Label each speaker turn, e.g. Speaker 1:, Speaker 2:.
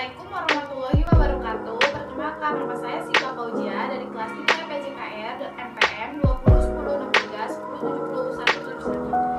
Speaker 1: Assalamualaikum warahmatullahi wabarakatuh. Perkenalkan, nama saya Sita Fauzia dari kelas 3 PJKR NPM 2010 63 1070 171.